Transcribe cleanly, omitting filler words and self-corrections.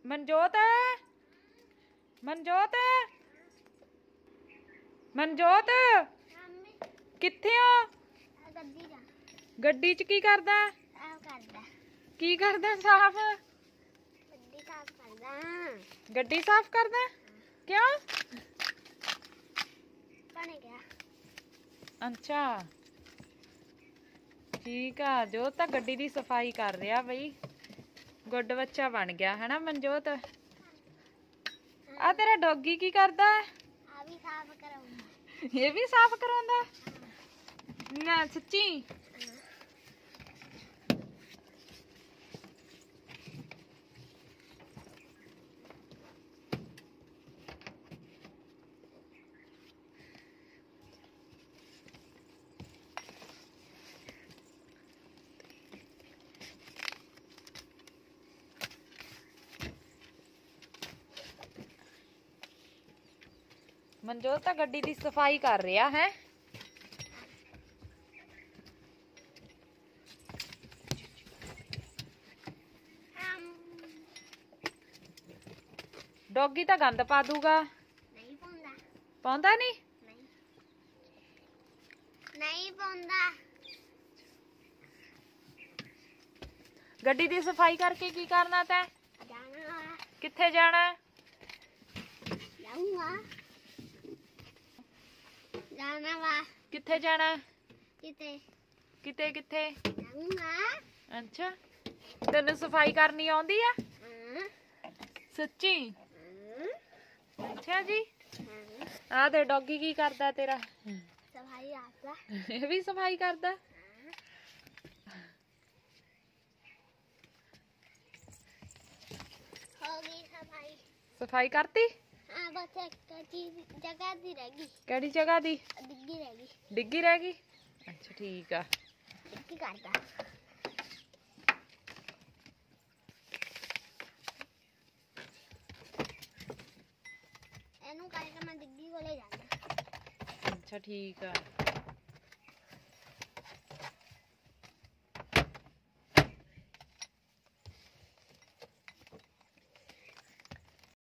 ਮਨਜੋਤ ਮਨਜੋਤ ਮਨਜੋਤ ਕਿੱਥੇ ਹੋ? ਗੱਡੀ 'ਚ ਕੀ ਕਰਦਾ? ਕੀ ਕਰਦਾ? ਸਾਫ਼ ਗੱਡੀ ਸਾਫ਼ ਕਰਦਾ? ਕਿਉਂ? ਅੱਛਾ ठीक है। जोत तो गड्डी की सफाई कर रहा बई, गुड बच्चा बन गया है ना मनजोत। आ तेरा डॉगी की करदा है? ये भी साफ करांदा? ना सच्ची? मनजोत तो गड्डी की सफाई कर रहा है। डॉगी तो गंद पा दूगा। नहीं पाउंदा नहीं? नहीं पाउंदा। गड्डी की सफाई करके की करना तै? किथे जाना? जाना वा। किथे जाना? किथे किथे किथे? अच्छा तेन सफाई करनी आउंदी है? सच्ची? अच्छा जी। आ ते डॉगी की करदा तेरा? सफाई करदा। ये भी सफाई करदा? हो गई सफाई। सफाई करती? हाँ बस एक जगह दी रह गई। केड़ी जगह दी? डिग्गी रह गई। डिग्गी रह गई? अच्छा ठीक है। डिग्गी करदा। एनू करके मैं डिग्गी को ले जाना। अच्छा ठीक है।